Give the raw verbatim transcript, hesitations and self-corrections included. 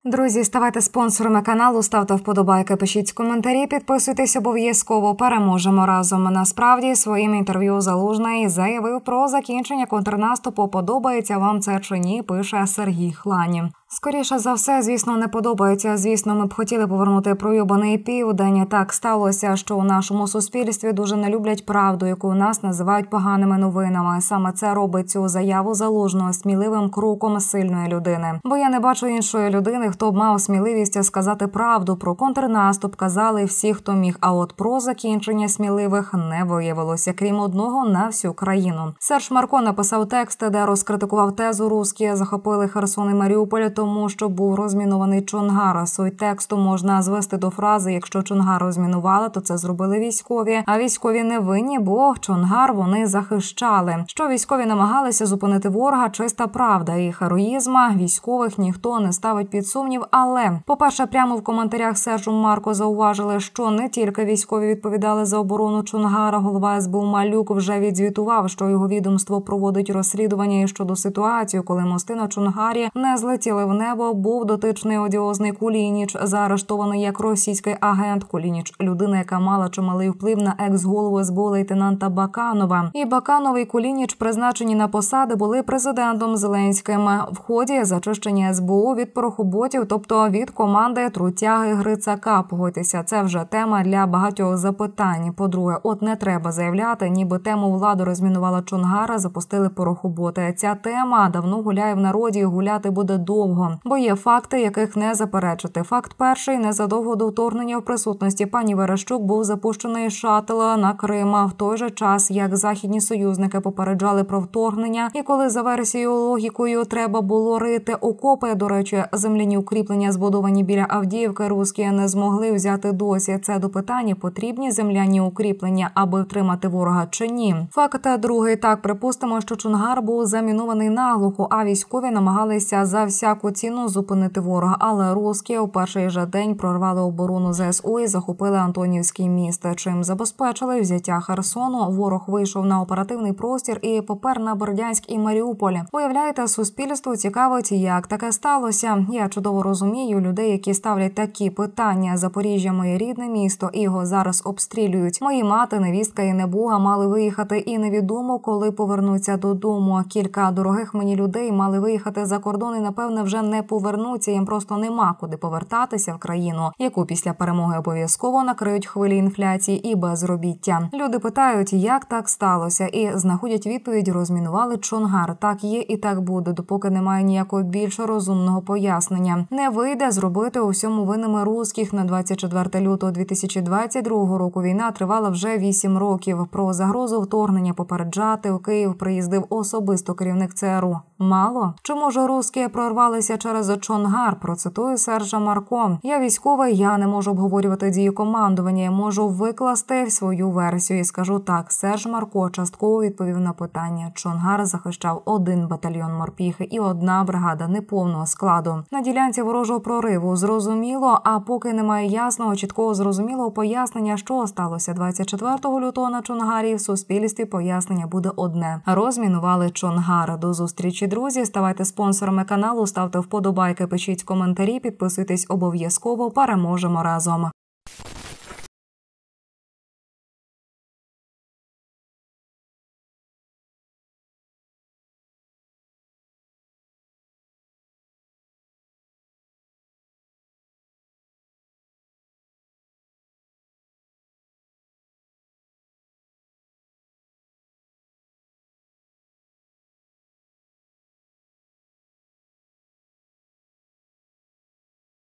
Друзі, ставайте спонсорами каналу, ставте вподобайки, пишіть коментарі, підписуйтесь обов'язково, переможемо разом. Насправді, своїм інтерв'ю Залужний заявив про закінчення контрнаступу. Подобається вам це чи ні, пише Сергій Хлань. Скоріше за все, звісно, не подобається. Звісно, ми б хотіли повернути пройобаний південь. Так сталося, що у нашому суспільстві дуже не люблять правду, яку у нас називають поганими новинами. Саме це робить цю заяву Залужного сміливим кроком сильної людини. Бо я не бачу іншої людини, хто б мав сміливість сказати правду. Про контрнаступ казали всі, хто міг, а от про закінчення сміливих не виявилося, крім одного, на всю країну. Серж Марко написав текст, де розкритикував тезу «Русські захопили Херсон і Маріуполь», тому що був розмінований Чонгар. Суть тексту можна звести до фрази: якщо Чонгар розмінували, то це зробили військові, а військові не винні, бо Чонгар вони захищали. Що військові намагалися зупинити ворога – чиста правда, і героїзма військових ніхто не ставить під сумнів. Але, по-перше, прямо в коментарях Сержу Марко зауважили, що не тільки військові відповідали за оборону Чонгара. Голова ес бе у Малюк вже відзвітував, що його відомство проводить розслідування і щодо ситуації, коли мости на Чонгарі не злетіли в небо, був дотичний одіозний Кулініч, заарештований як російський агент. Кулініч – людина, яка мала чималий вплив на екс-голову ес бе у лейтенанта Баканова. І Баканов і Кулініч, призначені на посади, були президентом Зеленським в ході зачищення ес бе у від порохоботів, тобто від команди трутяги Грицака. Погодьтеся, це вже тема для багатьох запитань. По-друге, от не треба заявляти, ніби тему влади розмінувала Чонгара, запустили порохоботи. Ця тема давно гуляє в народі і гуляти буде довго. Бо є факти, яких не заперечити. Факт перший. Незадовго до вторгнення в присутності пані Верещук був запущений шаттл на Крим. В той же час, як західні союзники попереджали про вторгнення, і коли за версією логікою треба було рити окопи, до речі, земляні укріплення, збудовані біля Авдіївки, русські не змогли взяти досі. Це до питання, потрібні земляні укріплення, аби втримати ворога чи ні. Факт другий. Так, припустимо, що Чонгар був замінований наглухо, а військові намагалися за всяку ціну зупинити ворога, але русські у перший же день прорвали оборону зе ес у і захопили Антонівський міст, чим забезпечили взяття Херсону. Ворог вийшов на оперативний простір і попер на Бердянськ і Маріуполь. Уявляєте, суспільству цікавить, як таке сталося. Я чудово розумію людей, які ставлять такі питання. Запоріжжя – моє рідне місто, і його зараз обстрілюють. Мої мати, невістка і небога мали виїхати, і невідомо, коли повернуться додому. Кілька дорогих мені людей мали виїхати за кордон і, напевне, вже не повернуться, їм просто нема куди повертатися в країну, яку після перемоги обов'язково накриють хвилі інфляції і безробіття. Люди питають, як так сталося, і знаходять відповідь: розмінували Чонгар. Так є і так буде, допоки немає ніякого більш розумного пояснення. Не вийде зробити у всьому винними русських. На двадцять четверте лютого дві тисячі двадцять другого року війна тривала вже вісім років. Про загрозу вторгнення попереджати у Київ приїздив особисто керівник це ер у. Мало? Чи може русські прорвалися через Чонгар? Процитую Сержа Марко. Я військовий, я не можу обговорювати дії командування, я можу викласти свою версію і скажу так. Серж Марко частково відповів на питання. Чонгар захищав один батальйон морпіхи і одна бригада неповного складу. На ділянці ворожого прориву зрозуміло, а поки немає ясного, чіткого зрозумілого пояснення, що сталося двадцять четвертого лютого на Чонгарі, в суспільстві пояснення буде одне. Розмінували Чонгар. До зустрічі, друзі. Ставайте спонсорами каналу, ставте вподобайки, пишіть коментарі, підписуйтесь обов'язково. Переможемо разом.